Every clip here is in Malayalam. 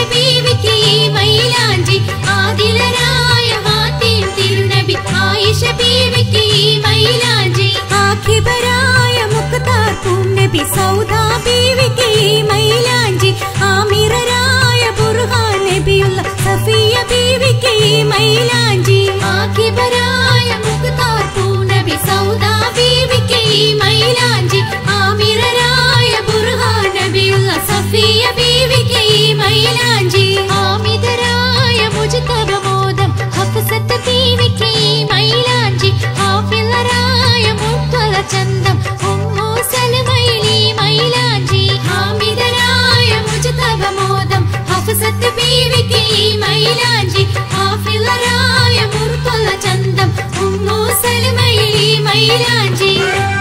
ബീവിക്ക് മൈലാഞ്ചി ആദിലരായ ഹാത്തിം തിരുനബി ആയിഷ ബീവിക്ക് മൈലാഞ്ചി ആഖിബരായ മുഖ്താർ നബി സൗദാ ബീവിക്ക് മൈലാഞ്ചി ആമിറരായ ബുർഹാൻ നബിയുള്ള സഫിയ ബീവിക്ക് മൈലാഞ്ചി ആഖിബരായ മുഖ്താർ നബി സൗദാ ബീവിക്ക് മൈലാഞ്ചി ആമിറരായ ബുർഹാൻ നബിയുള്ള സഫിയ ബീവിക്ക് മൈലാഞ്ചി ആമിദരായ മുജ്തബ മോദം ഹഫ്സത്ത് ബീവിക്ക് മൈലാഞ്ചി ഹാഫിളരായ മുത്തല ചന്തം ഉമ്മു സലമൈലി മൈലാഞ്ചി ആമിദരായ മുജ്തബ മോദം ഹഫ്സത്ത് ബീവിക്ക് മൈലാഞ്ചി ഹാഫിളരായ മുത്തല ചന്തം ഉമ്മു സലമൈലി മൈലാഞ്ചി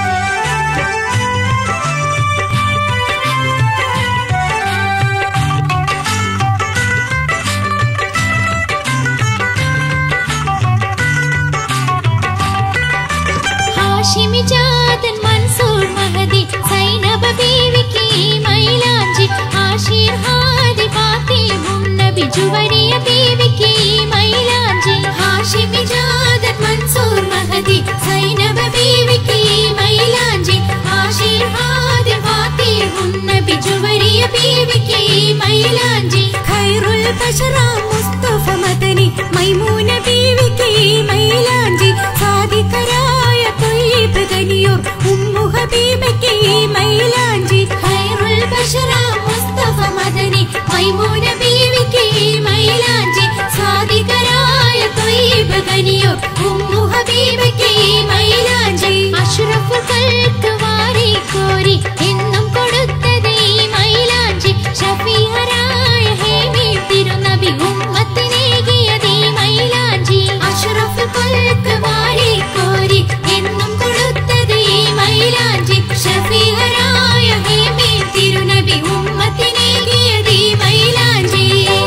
ഹാഷിമി ജാതൻ മൻസൂർ മഹദി സൈനബ ബീവിക്ക് മൈലാഞ്ചി ആശീർ ഹാദി ഫാത്തിമുൻ നബി ജുവരിയ ബീവിക്ക് മൈലാഞ്ചി ഹാഷിമി ജാതൻ മൻസൂർ മഹദി സൈനബ ബീവിക്ക് മൈലാഞ്ചി ആശീർ ഹാദി ഫാത്തിമുൻ നബി ജുവരിയ ബീവിക്ക് മൈലാഞ്ചി ഖൈറുൽ ബശറ മുസ്തഫ മദനി മൈമൂന ബീവിക്ക് മൈലാഞ്ചി സാദിഖരായ ത്വയ്യിബ് ഗനിയൂർ ഉമ്മു ഹബീബയ്ക്ക് മൈലാഞ്ചി ഖൈറുൽ ബശറ മുസ്തഫ മദനി മൈമൂന ബീവിക്ക് മൈലാഞ്ചി സാദിഖരായ ത്വയ്യിബ് ഗനിയൂർ ഉമ്മു ഹബീബയ്ക്ക് മൈലാഞ്ചി അഷ്റഫുൽ ഖൽഖ് വാരി കോരി എന്നും കൊടുത്തത് ഈ മൈലാഞ്ചി ഷഫീഅരായ ഹേമി തിരുനബി ഉമ്മത്തിനേകിയത് ഈ മൈലാഞ്ചി അഷ്റഫുൽ ഖൽഖ് വാരി കോരി എന്നും കൊടുത്തത് ഈ മൈലാഞ്ചി ഷഫീഅരായ ഹേമി തിരുനബി ഉമ്മത്തിനേകിയത് ഈ മൈലാഞ്ചി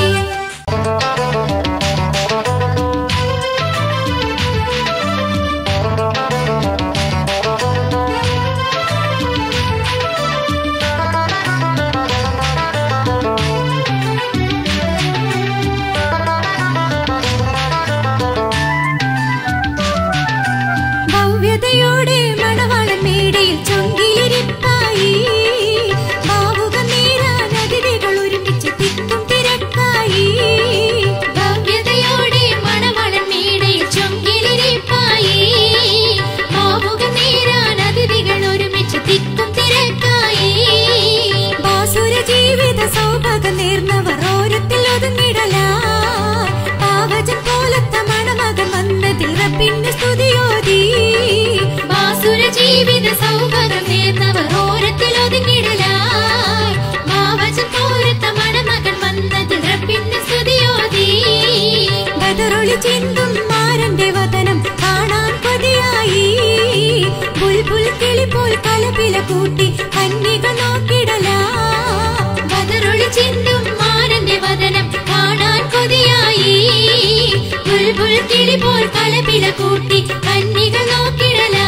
ഭവ്യതയോടെ മണവാളൻ മേടയിൽ ചൊങ്കിലിരിപ്പായി ഭാവുക നേരാൻ അതിഥികൾ ഒരുമിച്ച് തിക്കും തിരക്കായി ഭവ്യതയോടെ മണവാളൻ മേടയിൽ ചൊങ്കിലിരിപ്പായി ഭാവുക നേരാൻ അതിഥികൾ ഒരുമിച്ച് തിക്കും തിരക്കായി ബാസുര ജീവിത സൗഭാഗ്യം നേർന്നവർ ഓരത്തിൽ ഒതുങ്ങിടലാ പാവജൻ പോലത്തെ മണമകൻ വന്നതിൽ റബ്ബിന്റെ സ്തുതിയോതി ബാസുര ജീവിത സൗഭാഗ്യം നേർന്നവർ ഓരത്തിൽ ഒതുങ്ങിടലായി പാവജൻ പോലത്തെ മണമകൻ വന്നതിൽ റബ്ബിന്റെ സ്തുതിയോതി ബദറൊളി ചിന്തും മാരന്റെ വദനം കാണാൻ കൊതിയായി ബുൽബുൽ കിളി പോൽ കലപില കൂട്ടി കന്യക നോക്കിടലാ ബദറൊളി ചിന്തും മാരന്റെ വദനം കാണാൻ കൊതിയായി ബുൽബുൽ കിളി പോൽ കലപില കൂട്ടി കന്യക നോക്കിടലായി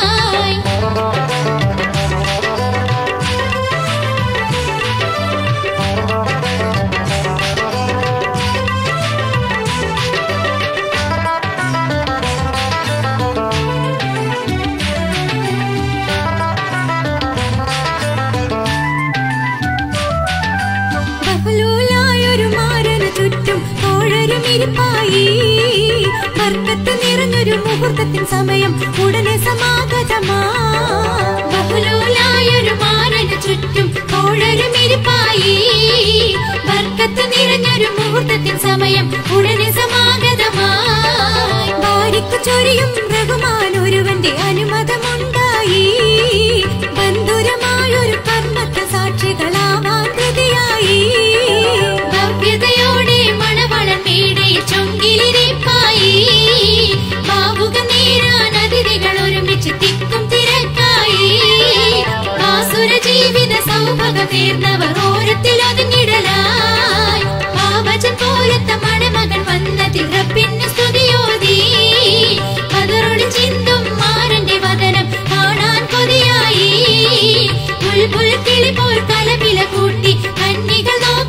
ബഹ്ലൂലായൊരു മാരന് ചുറ്റും തോഴരും ഇരിപ്പായി ബർക്കത്ത് നിറഞ്ഞൊരു മുഹൂർത്തത്തിൻ സമയം ഉടനെ സമാഗതമാ ബഹ്ലൂലായൊരു മാരന് ചുറ്റും തോഴരും ഇരിപ്പായി ബർക്കത്ത് നിറഞ്ഞൊരു മുഹൂർത്തത്തിൻ സമയം ഉടനെ സമാഗതമായി ഭാര്യക്ക് ചൊരിയും റഹ്മാൻ ഒരുവന്റെ അനുമതമുണ്ടായി ബന്ധുരമായൊരു കർമ്മത്തെ സാക്ഷികളാവാൻ കൃതിയായി ഭവ്യതയോടെ മണവാളൻ മേടയിൽ ചൊങ്കിലിരിപ്പായി ഭാവുക നേരാൻ അതിഥികൾ ഒരുമിച്ച് തിക്കും തിരക്കായി ബാസുര ജീവിത സൗഭാഗ്യം നേർന്നവർ ഓരത്തിൽ ഒതുങ്ങിടലായി പാവജൻ പോലത്തെ മണമകൻ വന്നതിൽ റബ്ബിന്റെ സ്തുതിയോതി ബദറൊളി ചിന്തും മാരന്റെ വദനം കാണാൻ കൊതിയായി ബുൽബുൽ കിളി പോൽ കലപില കൂട്ടി കന്യകൾ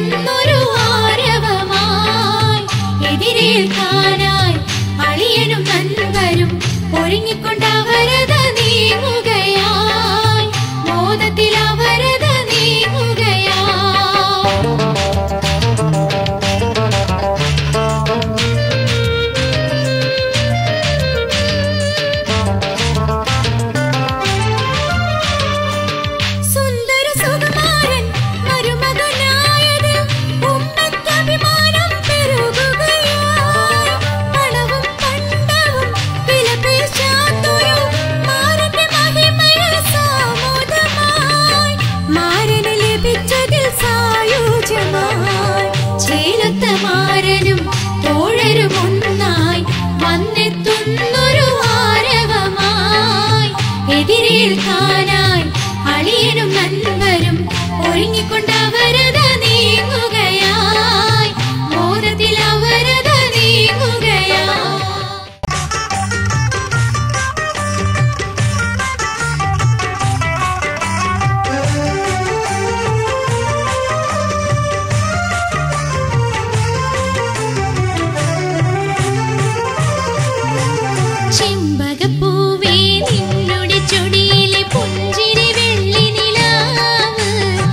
ചായത്തുന്നൊരു ആരവമായി എതിരേൽക്കാനായി അളിയനും നൻപരും ഒരുങ്ങിക്കൊണ്ടവരത നീങ്ങുകയായി മോദത്തിൽ അവരത നീങ്ങുകയായി. മാരനും തോഴരും ഒന്നായി വന്നെത്തുന്നൊരു ആരവമായി എതിരേൽക്കാനായി അളിയനും നൻപരും ഒരുങ്ങിക്കൊണ്ടവരത നീങ്ങുകയായി മോദത്തിൽ അവരത നീങ്ങുകയായി. ചെമ്പകപ്പൂവേ നിന്നുടെ ചൊടിയിലെ പുഞ്ചിരി വെള്ളി നിലാവ്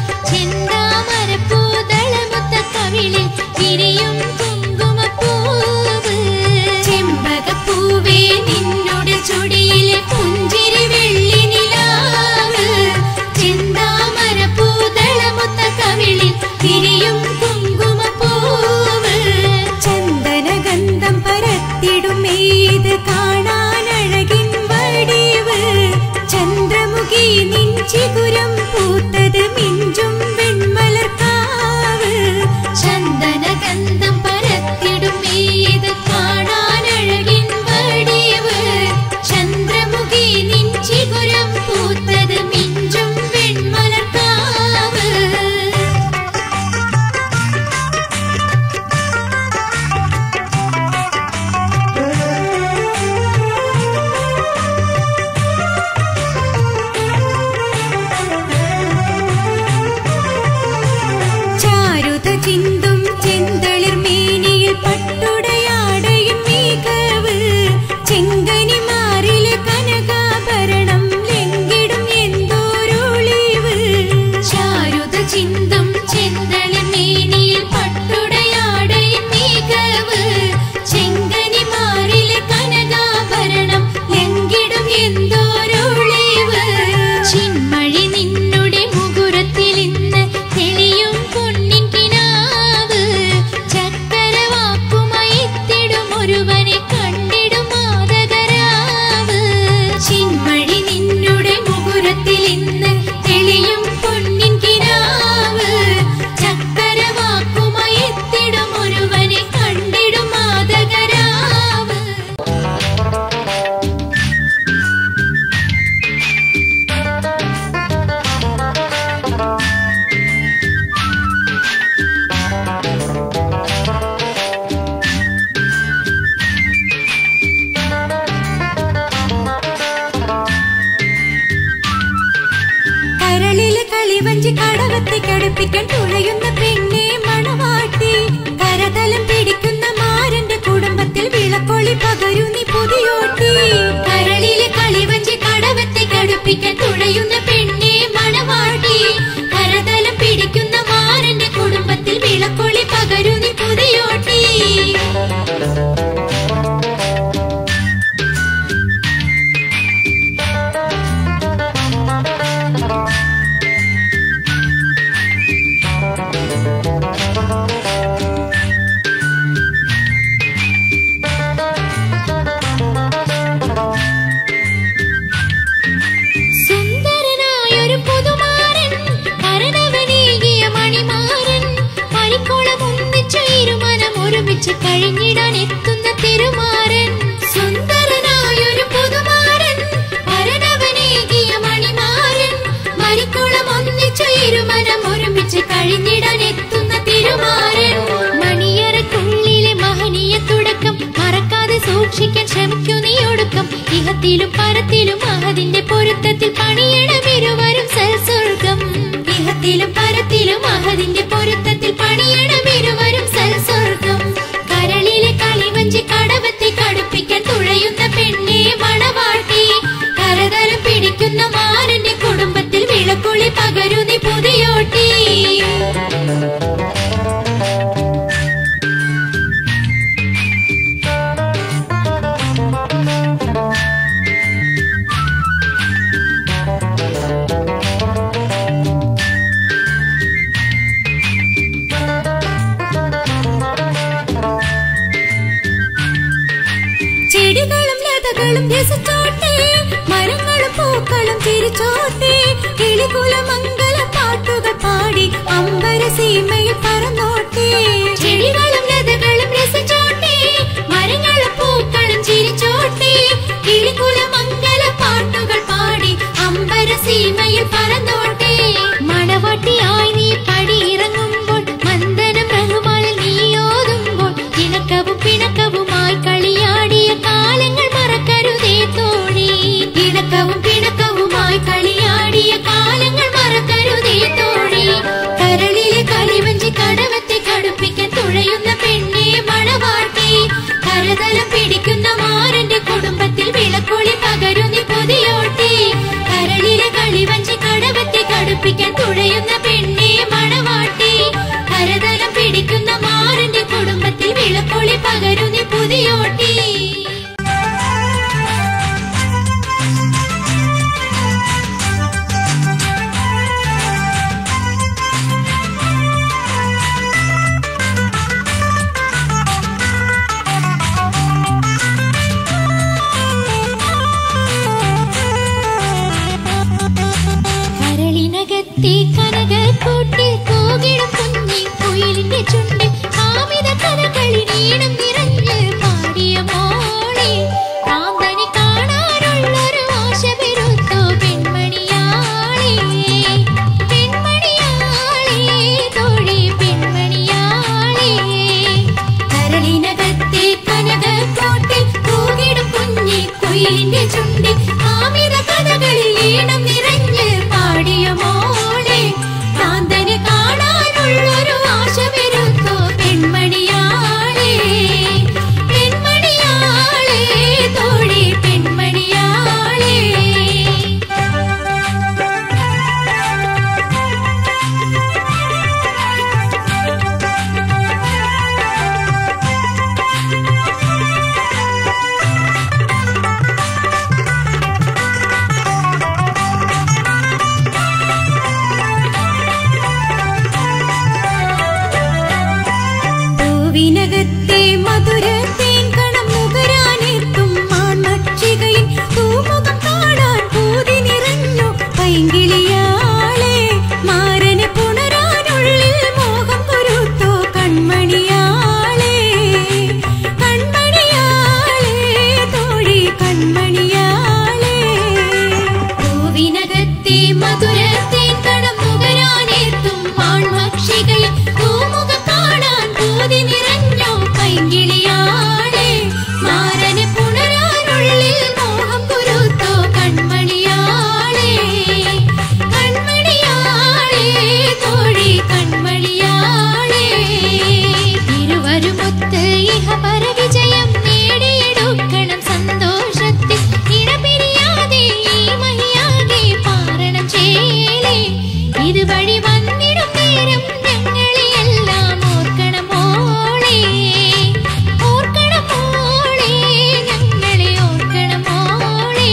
ചെന്താമരപ്പൂതളമൊത്ത കവിളിൽ വിരിയും കുങ്കുമപ്പൂവ്. ചെമ്പകപ്പൂവേ നിന്നുടെ ചൊടിയിലെ പുഞ്ചിരി വെള്ളി നിലാവ് ചെന്താമരപ്പൂതളമൊത്ത കവിളിൽ വിരിയും കുങ്കുമപ്പൂവ്. ചന്ദനഗന്ധം പരത്തിടുമേത് കാണാനഴകിൻ വടിവ് ചന്ദ്രമുഖി നിൻ ചിഗുരം പൂത്തത് മിഞ്ചും വെൺമലർക്കാവ്. ചന്ദനഗന്ധം പരത്തിടുമേത് കാണാനഴകിൻ വടിവ് ചന്ദ്രമുഖി നിൻ ചിഗുരം പൂത്തത് മിഞ്ചും വെൺമലർക്കാവ്. ചിന്തും ചെന്തളിർ മേനിയിൽ പട്ടുടയാടയും മികവ് ചെങ്കനിമാറിലെ കനകാഭരണം ലംഘിടും എന്തോരൊളിവ്. ചാരുത ചിന്തും ചെന്തളിർ മേനിയിൽ പട്ടുടയാടയും മികവ് ചെങ്കനിമാറിലെ കനകാഭരണം ലംഘിടും എന്തോരൊളിവ്. ചിന്മഴി നിന്നുടെ മുകുരത്തിൽ ഇന്ന് തെളിയും പൊന്നിൻ കിനാവ് ചക്കരവാക്കുമയത്തിടും ഒരുവനെ കണ്ടിടും മാതകരാവ്. ചിന്മഴി നിന്നുടെ മുകുരത്തിൽ ഇന്ന് തെളിയും പൊന്നിൻ കിനാവ് ചക്കരവാക്കുമയത്തിടും ഒരുവനെ കണ്ടിടും മാതകരാവ്. കരളില് കളിവഞ്ചി കടവത്തി കടുപ്പിക്കാൻ തുഴയുന്ന പെണ്ണെ മണവാട്ടി കരതലം പിടിക്കുന്ന മാരന്റെ കുടുംബത്തിൽ വിളക്കൊളി പകരു നീ പുതിയോട്ടി. കരളില് കളിവഞ്ചി കടവത്തി കടുപ്പിക്കാൻ തുഴയുന്ന പെണ്ണെ മണവാട്ടി കരതലം പിടിക്കുന്ന മാരന്റെ കുടുംബത്തിൽ വിളക്കൊളി പകരു നീ പുതിയോട്ടി. സുന്ദരനായൊരു പുതുമാരൻ കരനവനേകിയ മണിമാരൻ മരിക്കോളം ഒന്നിച്ച ഇരുമനം ഒരുമിച്ച് കഴിഞ്ഞിടാൻ എത്തുന്ന തിരുമാരൻ. സുന്ദരനായൊരു പുതുമാരൻ കരനവനേകിയ മണിമാരൻ മരിക്കോളം ഒന്നിച്ച ഇരുമനം ഒരുമിച്ച് കഴിഞ്ഞിടാൻ എത്തുന്ന തിരുമാരൻ. മണിയറക്കുള്ളിലെ മഹനീയ തുടക്കം മറക്കാതെ സൂക്ഷിക്കാൻ ശ്രമിക്കൂ നീ ഒടുക്കം. ഇഹത്തിലും പരത്തിലും മഹതിന്റെ പൊരുത്തത്തിൽ പണിയണം ഇരുവരും സൽസ്വർഗം. ഇഹത്തിലും പരത്തിലും മഹതിന്റെ പൊരുത്തത്തിൽ പണിയ രസിച്ചോട്ടെ, മരങ്ങളും പൂക്കളും ചിരിച്ചോട്ടെ, കിളികുല മംഗള പാട്ടുകൾ പാടി അമ്പരസീമയിൽ പറന്നോട്ടെ. ചെടികളും ലതകളും രസിച്ചോട്ടെ, മരങ്ങളും പൂക്കളും ചിരിച്ചോട്ടെ, കിളികുല മംഗള പാട്ടുകൾ പാടി അമ്പരസീമയിൽ പറന്നോട്ടെ. മണവാട്ടിയായി നീ പടിയിറങ്ങുമ്പോൾ, മന്ദനം റഹ്മാനിൽ നീയോതുമ്പോൾ, ഇണക്കവും പിണക്കവുമായി കളിയാടിയ കാലങ്ങൾ മറക്കരുതേ തോഴി. ഇണക്കവും പിണക്കവുമായി കളിയാടിയ കാലങ്ങൾ മറക്കരുതേ തോഴി. കരളിലെ കളിവഞ്ചി കടവത്തെ കടുപ്പിക്കാൻ തുഴയുന്ന പെണ്ണെ മണവാട്ടി, കരതലം പിടിക്കുന്ന മാരന്റെ കുടുംബത്തിൽ വിളക്കൊളി പകരു നീ പുതിയോട്ടി. കരളിലെ കളിവഞ്ചി കടവത്തെ കടുപ്പിക്കാൻ തുഴയുന്ന പെണ്ണെ മണവാട്ടി, കരതലം പിടിക്കുന്ന മാരന്റെ കുടുംബത്തിൽ വിളക്കൊളി പകരു നീ പുതിയോട്ടി. കരളിനകത്തെ കനകക്കൂട്ടിൽ കോകിടും കുഞ്ഞി കുയിലിന്റെ ചുണ്ടിൽ കാമിത കഥകളിൽ ഈണം നിറഞ്ഞ് പാടിയ മോളെ, കാന്തനെ കാണാനുള്ളൊരു ആശ പെരുത്തോ പെൺമണിയാളെ. പെൺമണിയാളെ തോഴി പെൺമണിയാളെ. കരളിനകത്തെ കനകക്കൂട്ടിൽ കോകിടും കുഞ്ഞി കുയിലിന്റെ ചുണ്ടിൽ കാമിത കഥകളിൽ ഈണം നിറഞ്ഞ് പാടിയ മോളെ, കാന്തനെ കാണാനുള്ളൊരു ആശ പെരുത്തോ പെൺമണിയാളെ. പെൺമണിയാളെ തോഴി പെൺമണിയാളെ. പൂവിനകത്തെ മധുരത്തേൻ കണം നുകരാനെത്തും മാൺമക്ഷികയിൽ പൂമുഖം കാണാൻ പൂതി നിറഞ്ഞു പൈങ്കിളിയാളെ. മാരനെ പുണരാനുള്ളിൽ മോഹം കുരുത്തോ കൺമണിയാളെ. കൺമണിയാളെ തോഴി കൺമണിയാളെ. പൂവിനകത്തെ മധുരത്തേൻ കണം നുകരാനെത്തും മാൺമക്ഷികയിൽ പൂമുഖം കാണാൻ പൂതി നിറഞ്ഞു പൈങ്കിളിയാളെ. മാരനെ പുണരാനുള്ളിൽ മോഹം കുരുത്തോ കൺമണിയാളെ. കൺമണിയാളെ തോഴി കൺമണിയാളെ. ഇരുവരുമൊത്ത് ഇഹപര വിജയം നേടിയെടുക്കണം സന്തോഷത്തിൽ, ഇടപിരിയാതെ ഈ മഹിയാകെ പാരണം ചേലേ. ഇതുവഴി വന്നിടും നേരം ഞങ്ങളെയെല്ലാം ഓർക്കണം മോളെ. ഓർക്കണം മോളെ, ഞങ്ങളെ ഓർക്കണം മോളെ.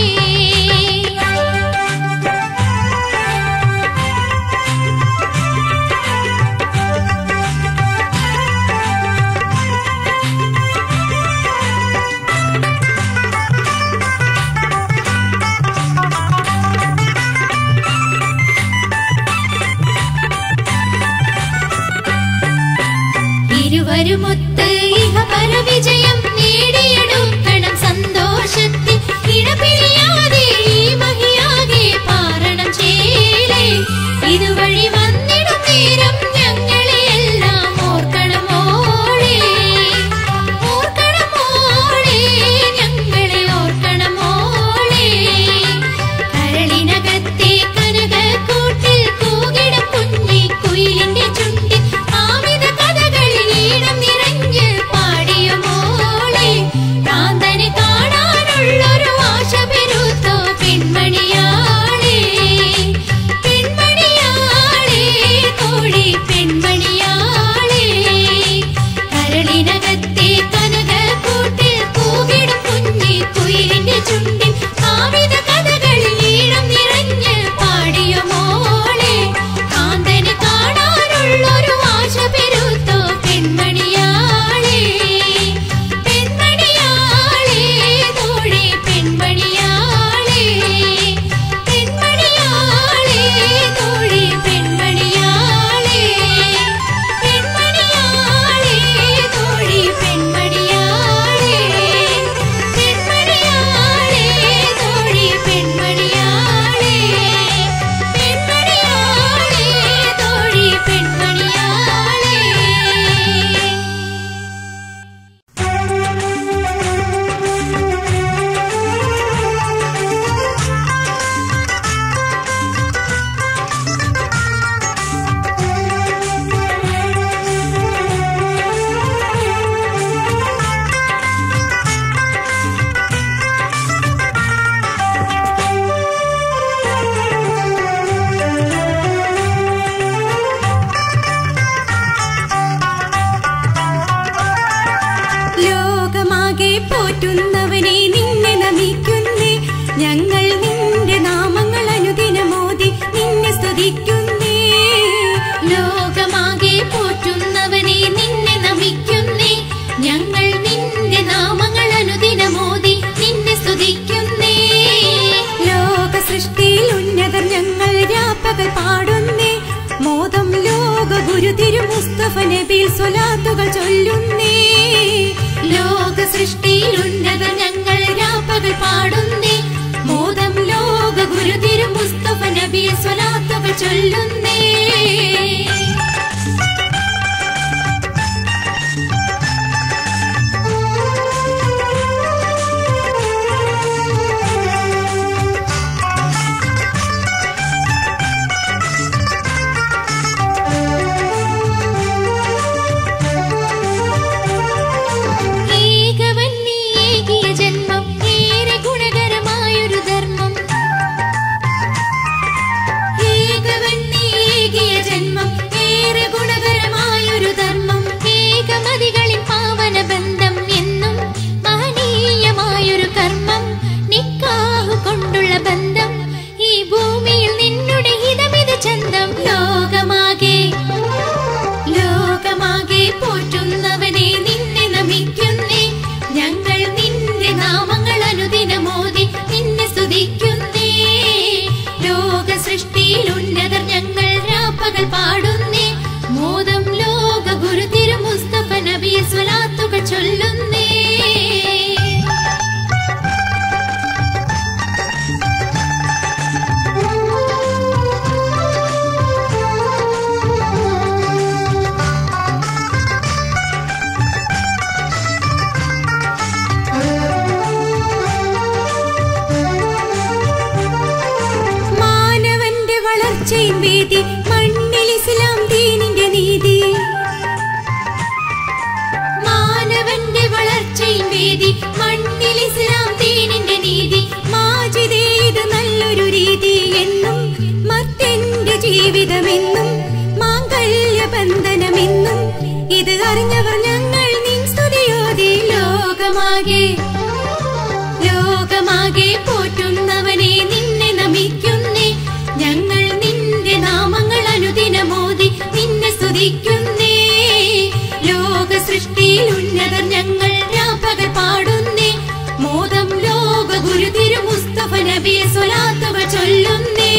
ഇരുവരുമൊത്ത് ഇഹപര വിജയം നേടിയെടുക്കണം സന്തോഷത്തിൽ, ഇടപിരിയാതെ ഈ മഹിയാകെ പാരണം ചേലേ. ഇതുവഴി വന്നിടും നേരം ഞങ്ങളെയെല്ലാം ഓർക്കണം മോളെ. ഓർക്കണം മോളെ, ഞങ്ങളെ ഓർക്കണം മോളെ. കരളിനകത്തെ കനകക്കൂട്ടിൽ കൂകിടം കുഞ്ഞി കുയിലിന്റെ ചുണ്ടിൽ കാമിത കഥകളിൽ ഈണം നിറഞ്ഞ് പാടിയ മോളെ, കാന്തനെ കാണാനുള്ളൊരു ആശ പെരുത്തോ പെൺമണിയാളെ. പെൺമണിയാളെ തോഴി പോറ്റുന്നവനെ നിന്നെ നമിക്കുന്നേ. ഞങ്ങൾ നിന്റെ നാമങ്ങൾ അനുദിനമോദി നിന്നെ സ്തുതിക്കുന്നേ. ലോകമാകെ പോറ്റുന്നവനെ നിന്നെ നമിക്കുന്നേ. ഞങ്ങൾ നിന്റെ നാമങ്ങൾ അനുദിനമോദി നിന്നെ സ്തുതിക്കുന്നേ. ലോക സൃഷ്ടിയിൽ ഉന്നതർ ഞങ്ങൾ രാപ്പകൽ പാടുന്നേ. മോദം ലോക ഗുരു തിരു മുസ്തഫ നബിയിൽ സ്വലാത്തുകൾ ചൊല്ലുന്നേ. ലോക സൃഷ്ടിയിൽ ഉന്നതർ ഞങ്ങൾ രാപ്പകൽ പാടുന്നേ. മോദം ലോക ഗുരു തിരു മുസ്തഫ നബിയിൽ സ്വലാത്തുകൾ ചൊല്ലുന്നേ. പാടുന്നേ. മോദം ലോക ഗുരു തിരു മുസ്തഫ നബിയിൽ സ്വലാത്തുകൾ ചൊല്ലുന്നേ. മാനവന്റെ വളർച്ചയും വേദി മണ്ണിൽ ഇസ്ലാം ദീനിന്റെ നീതി. മാനവന്റെ വളർച്ചയും വേദി മണ്ണിൽ ഇസ്ലാം ദീനിന്റെ നീതി. മാജിദേ ഇത് നല്ലൊരു രീതി എന്നും മർത്യന്റെ ജീവിതമെന്നും മാംഗല്യ ബന്ധനമെന്നും ഇത് അറിഞ്ഞവർ ഞങ്ങൾ നിൻ സ്തുതിയോതി. ലോകമാകെ പോറ്റുന്നവനെ നിന്നെ നമിക്കുന്നേ. ഞങ്ങൾ നിന്റെ നാമങ്ങൾ അനുദിനമോദി നിന്നെ സ്തുതിക്കുന്നേ. ലോക സൃഷ്ടിയിൽ ഉന്നതർ ഞങ്ങൾ രാപ്പകൽ പാടുന്നേ. മോദം ലോക ഗുരു തിരു മുസ്തഫ നബിയെ സ്വലാത്തുകൾ ചൊല്ലുന്നേ.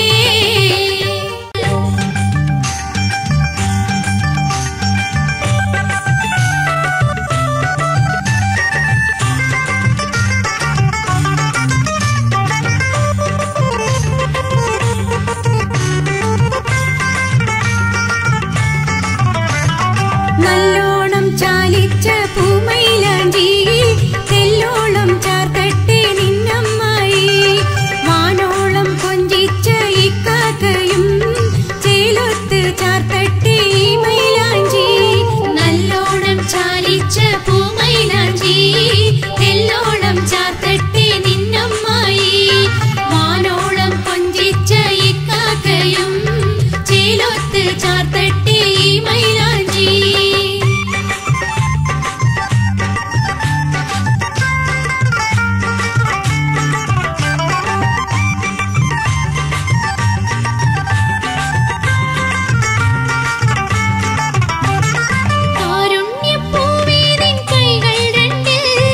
നല്ലോണം ചാലിച്ച പൂമൈലാഞ്ചി തെല്ലോളം ചാർത്തട്ടെ നിന്നമ്മായി. വാനോളം കൊഞ്ചിച്ച ഇക്കാക്കയും ചേലൊത്ത് ചാർത്തട്ടെ ഈ മൈലാഞ്ചി. നല്ലോണം ചാലിച്ച പൂമൈലാഞ്ചി തെല്ലോളം ചാർത്തട്ടെ നിന്നമ്മായി. വാനോളം കൊഞ്ചിച്ച ഇക്കാക്കയും ചേലൊത്ത് ചാർത്തട്ടെ ഈ മൈലാഞ്ചി. കാരുണ്യപ്പൂവേ നിൻ കൈകൾ രണ്ടിൽ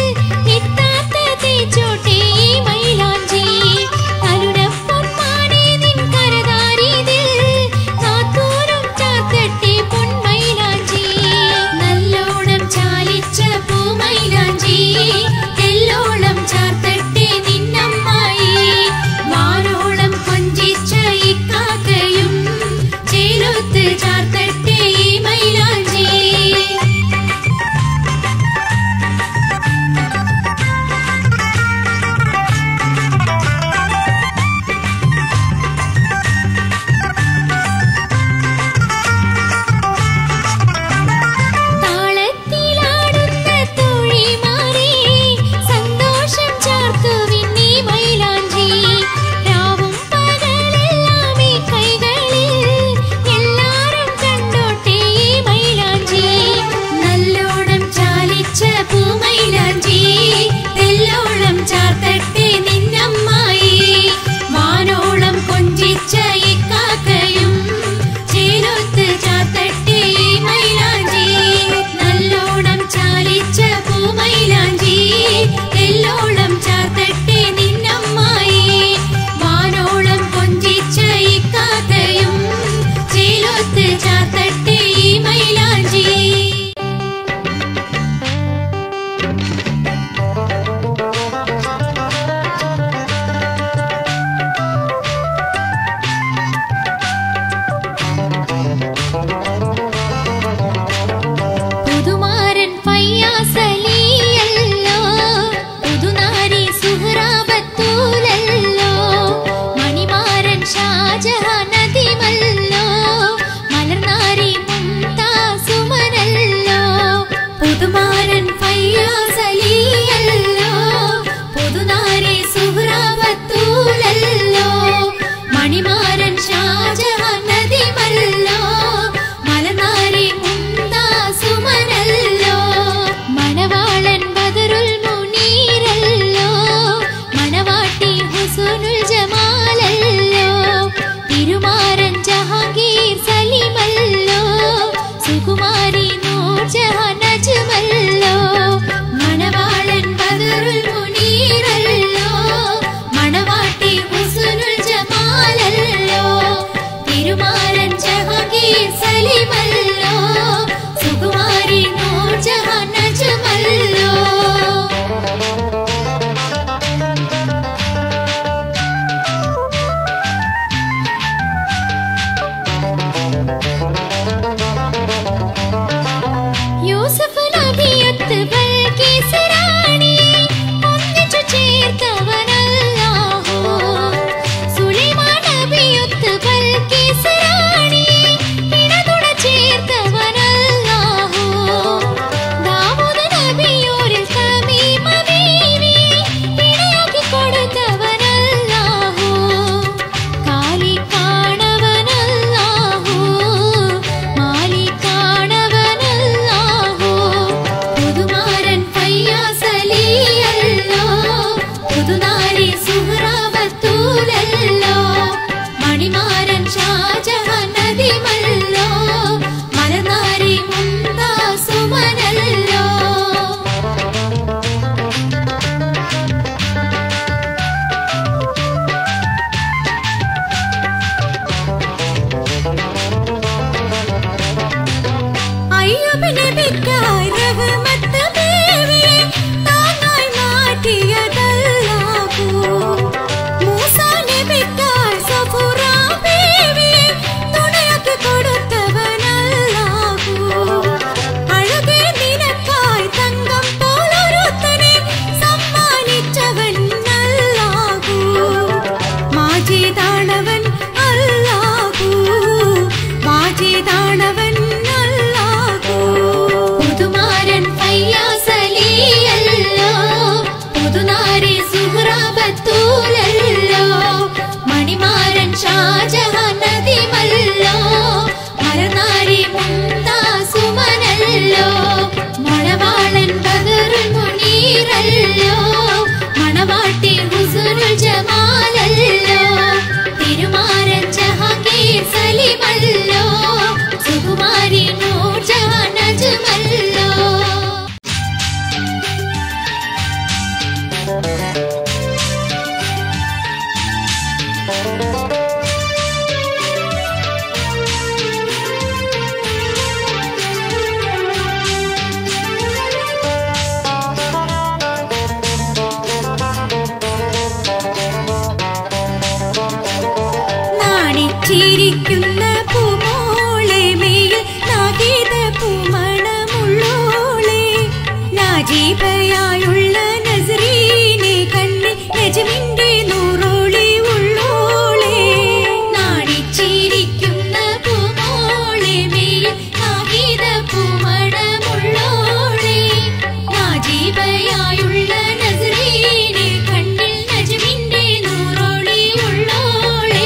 ചിരിക്കുന്ന പൂമോളെ മേൽ നാഗീത പൂമണമുള്ളോളെ നാജീബയായുള്ള നസറീനെ കണ്ണിൽ നജ്മിന്റെ നൂറോളി ഉള്ളോളെ നാണിച്ചിരിക്കുന്ന പൂമോളെ മേൽ നാഗീത പൂമണമുള്ളോളെ നാജീബയായുള്ള നസറീനെ കണ്ണിൽ നജ്മിന്റെ നൂറോളി ഉള്ളോളെ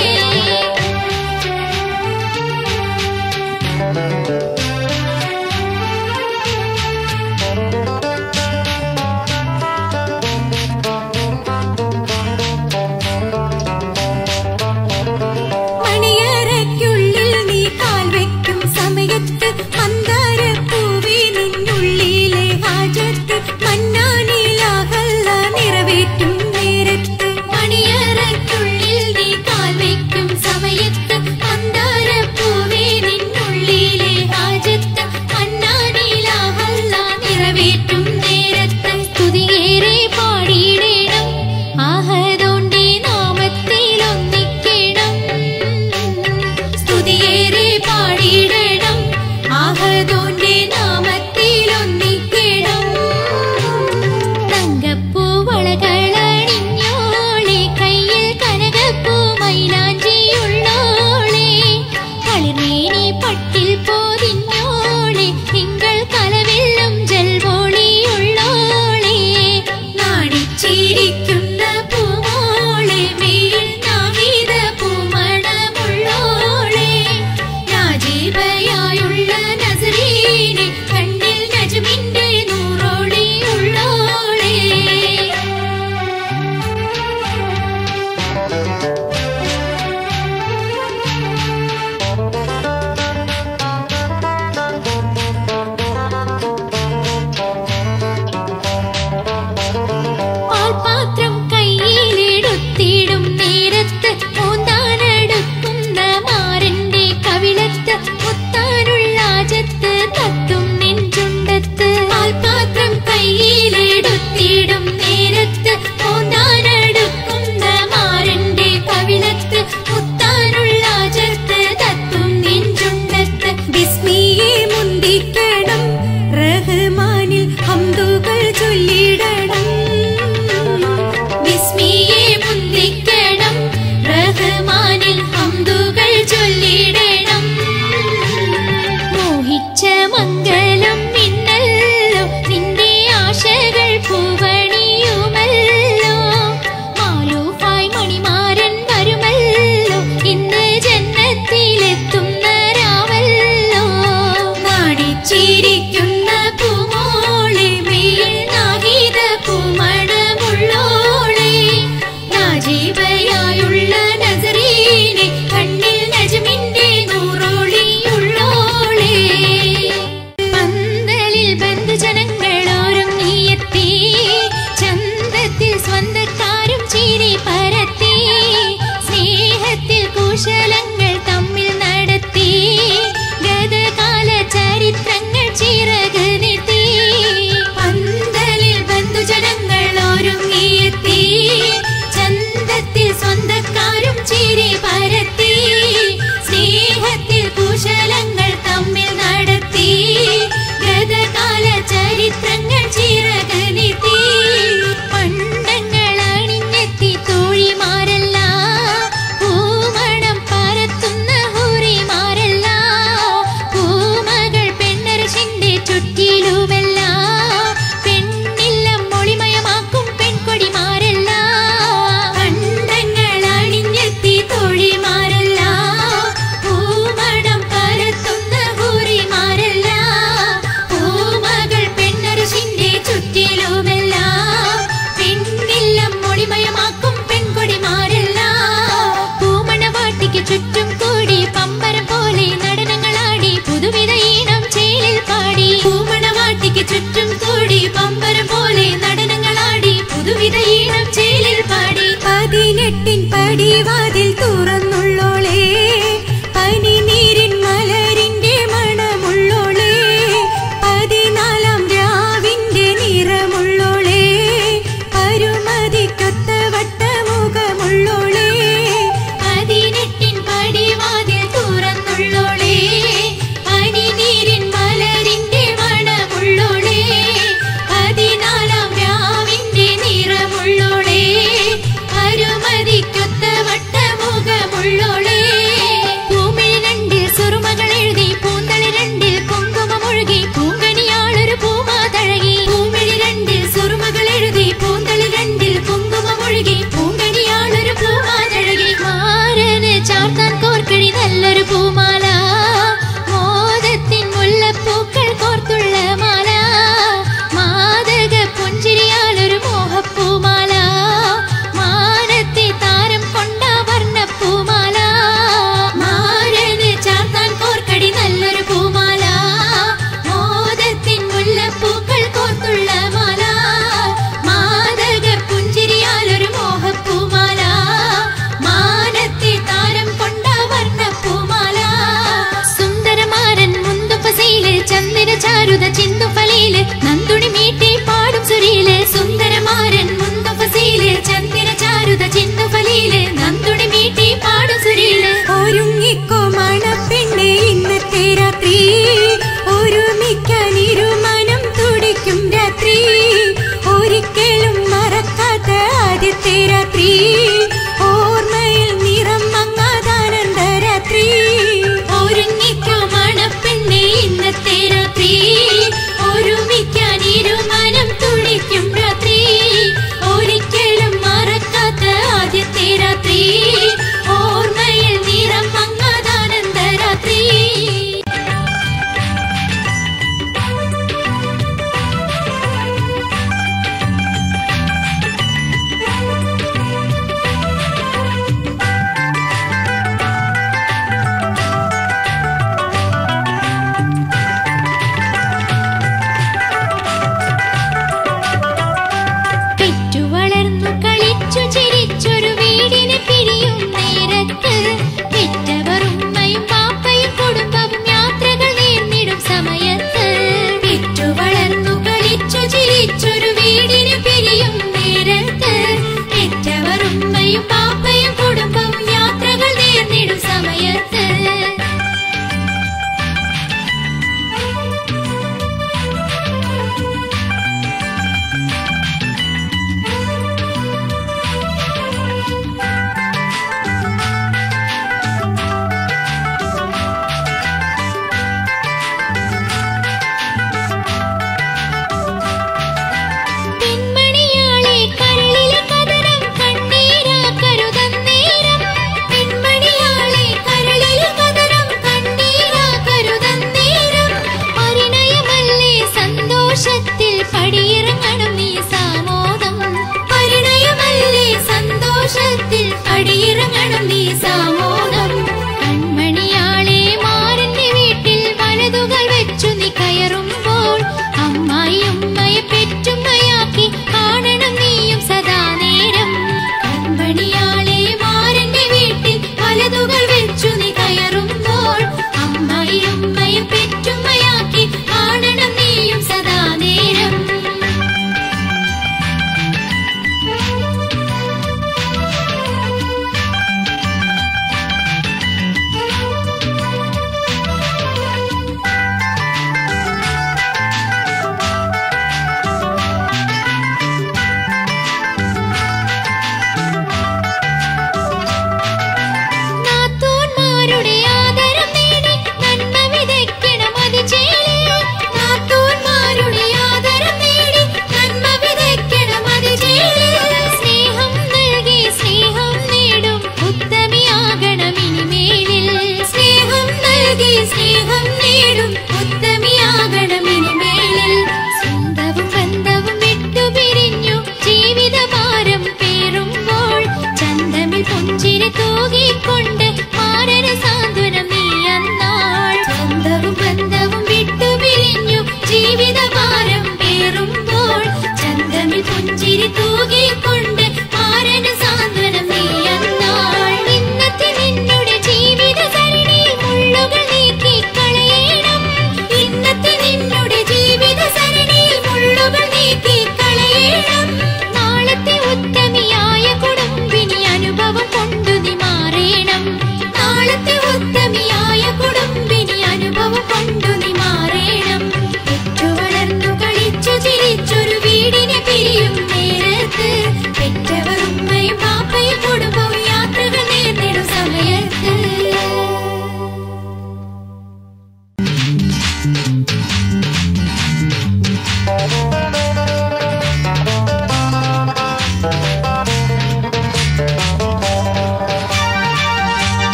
ചിത്രങ്ങൾ ചിറകനിർത്തി പണ്ടങ്ങൾ അണിഞ്ഞെത്തി തോഴിമാരല്ല പൂമണം പരത്തുന്ന ഹൂറിമാരല്ല പൂമകൾ പെണ്ണരശിന്റെ ചുറ്റിലുമല്ല പെണ്ണില്ലം മൊളിമയമാക്കും പെൺകൊടിമാരല്ല പണ്ടങ്ങൾ അണിഞ്ഞെത്തി തോഴിമാരല്ല പൂമണം പരത്തുന്ന ഹൂറിമാരല്ല പൂമകൾ പെണ്ണരശിന്റെ ചുറ്റിലുമല്ല പെണ്ണില്ലം മൊളിമയമാക്കും പെൺകൊടിമാരല്ല പൂമണവാട്ടിക്ക് ചുറ്റും കൂടി പമ്പരം പോലെ നടനങ്ങളാടി പുതുവിധ ഈണം ചേലിൽ പാടി പൂമണവാട്ടിക്ക്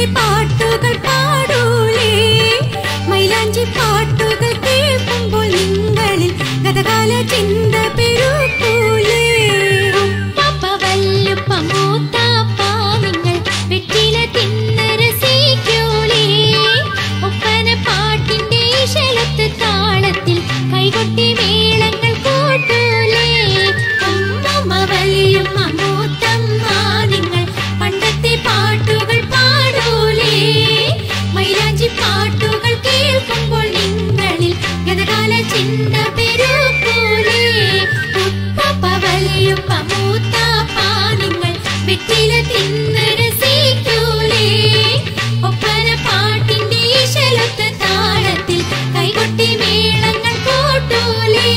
പാട്ടുകൾ പാടൂലേ മൈലാഞ്ചി പാട്ടുകൾ കേൾക്കുമ്പോൾ നിങ്ങളിൽ ഗതകാല ചിന്ത പെരുക്കൂലേ ഉപ്പ വല്ലുപ്പ മൂത്താപ്പ നിങ്ങൾ വെറ്റില തിന്ന് രസിക്കൂലേ ഒപ്പന പാട്ടിന്റെ ശലത്ത് താളത്തിൽ കൈകൊട്ടി മേളങ്ങൾ കൂട്ടൂലേ ഉമ്മ വല്ലുമ്മ മൂത്തമ്മ നിങ്ങൾ പണ്ടത്തെ പാട്ടുകൾ പാടൂലേ മൈലാഞ്ചി പാട്ടുകൾ കേൾക്കുമ്പോൾ നിങ്ങളിൽ ഗതകാല ചിന്ത പെരുക്കൂലേ ഉപ്പ വല്ലുപ്പ മൂത്താപ്പ നിങ്ങൾ വെറ്റില തിന്ന് രസിക്കൂലേ ഒപ്പന പാട്ടിന്റെ ശലത്ത് താളത്തിൽ കൈകൊട്ടി മേളങ്ങൾ കൂട്ടൂലേ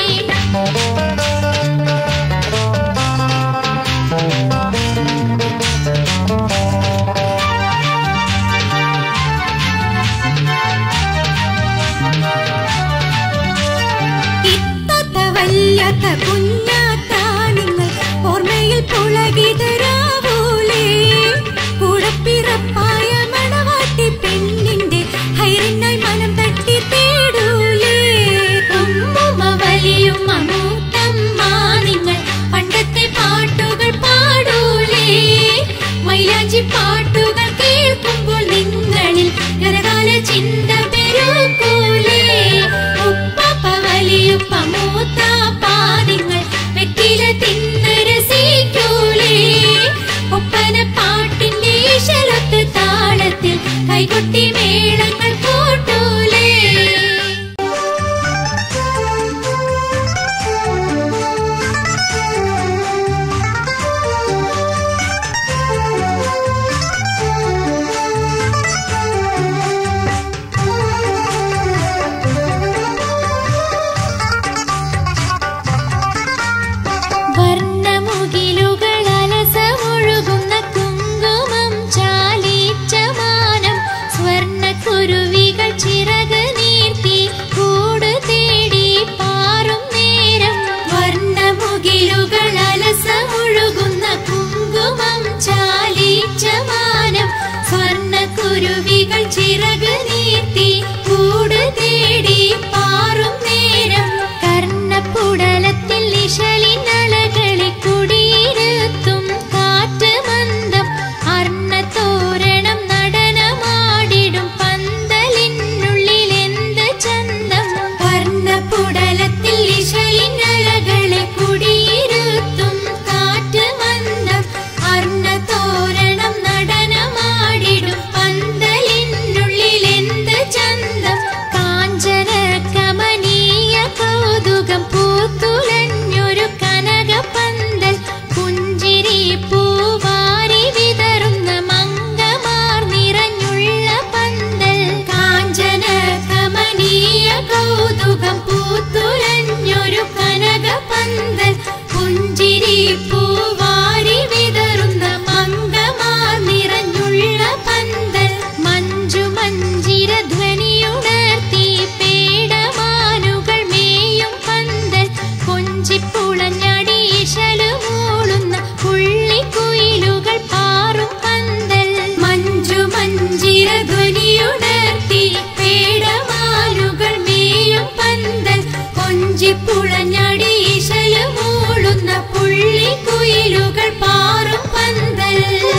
വല്യാത്ത കുഞ്ഞാത്ത നിങ്ങൾ ഓർമ്മയിൽ പുളകിതരാവൂലേ കൂടപ്പിറപ്പായ മണവാട്ടി പെണ്ണിന്റെ ഹൈറിനായി മനം തട്ടി തേടൂലേ ഉമ്മ വലിയുമ്മ മൂത്തമ്മ നിങ്ങൾ പണ്ടത്തെ പാട്ടുകൾ പാടൂലേ മൈലാഞ്ചി പാട്ടുകൾ കേൾക്കുമ്പോൾ നിങ്ങളിൽ ഗതകാല ചിന്ത പെരുക്കൂലേ ഉപ്പ വലിയുപ്പ മൂത്താപ്പ നിങ്ങൾ വെറ്റില തിന്ന് രസിക്കൂലേ ഒപ്പന പാട്ടിന്റെ ശലത്ത് താളത്തിൽ കൈകൊട്ടി മേളങ്ങൾ കൂട്ടൂലേ വർണ്ണമുകിലുകൾ അലസമൊഴുകുന്ന കുങ്കുമം ചാലിച്ച മാനം സ്വർണ്ണക്കുരുവികൾ ചിറക് നീർത്തി കൂട് തേടി പാറും നേരം വർണ്ണമുകിലുകൾ അലസമൊഴുകുന്ന കുങ്കുമം ചാലിച്ച മാനം സ്വർണ്ണക്കുരുവികൾ ചിറക് നീർത്തി കൂട് തേടി പാറും നേരം കർണപ്പുടലത്തിൽ നിഴലിനലകളെ കുടിയിരുത്തും കാറ്റ് മന്ദം അർണത്തോരണം നടനമാടിടും പന്തലിനുള്ളിൽ എന്ത് ചന്തം കർണപ്പുടലത്തിൽ നിഴലിനലകളെ കുടിയിരുത്തും കാറ്റ് മന്ദം അർണത്തോരണം നടനമാടിടും പന്തലിനുള്ളിൽ എന്ത് ചന്തം കാഞ്ചന കമനീയ കൗതുകം പൂത്തുലഞ്ഞൊരു കനകപ്പന്തൽ പുഞ്ചിരി പൂവാരി വിതറുന്ന മംഗമാർ നിറഞ്ഞുള്ള പന്തൽ കാഞ്ചന കമനീയ കൗതുകം പൂത്തുലഞ്ഞൊരു കനകപ്പന്തൽ പുഞ്ചിരി പൂവാരി വിതറുന്ന മംഗമാർ നിറഞ്ഞുള്ള പന്തൽ മഞ്ജു മഞ്ജിര ധ്വനിയുണർത്തി പേടമാനുകൾ മേയും പന്തൽ കൊഞ്ചിപ്പുളഞ്ഞടി ഇശലുമൂളുന്ന പുള്ളിക്കുയിലുകൾ പാറും പന്തൽ മഞ്ജു മഞ്ജിര ധ്വനിയുണർത്തി പേടമാനുകൾ മേയും പന്തൽ കൊഞ്ചിപ്പുളഞ്ഞടി ഇശലുമൂളുന്ന പുള്ളിക്കുയിലുകൾ പാറും പന്തൽ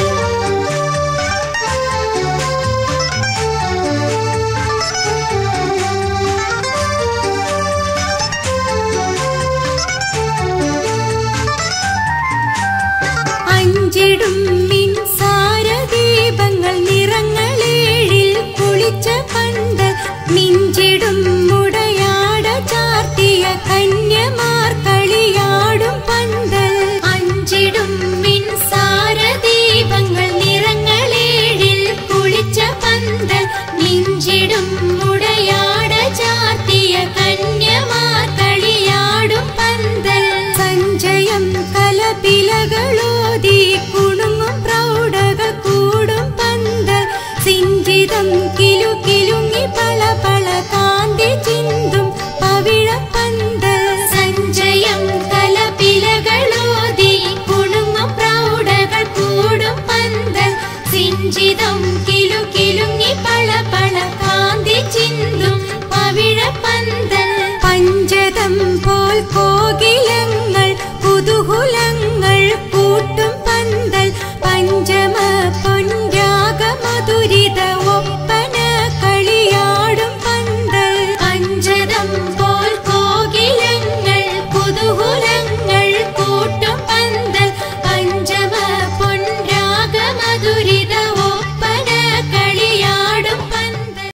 അഞ്ചിടും മിൻസാരദീപങ്ങൾ നിറങ്ങളേഴിൽ കുളിച്ച പന്തൽ മിഞ്ചിടും മുടയാട ചാർത്തിയ കന്യമാർ കളിയാടും പന്തൽ അഞ്ചിടും മിൻസാരദീപങ്ങൾ നിറങ്ങളേഴിൽ കുളിച്ച പന്തൽ മിഞ്ചിടും മുടയാട ചാർത്തിയ കന്യമാർ കളിയാടും പന്തൽ സഞ്ചയം കലപിലകളോ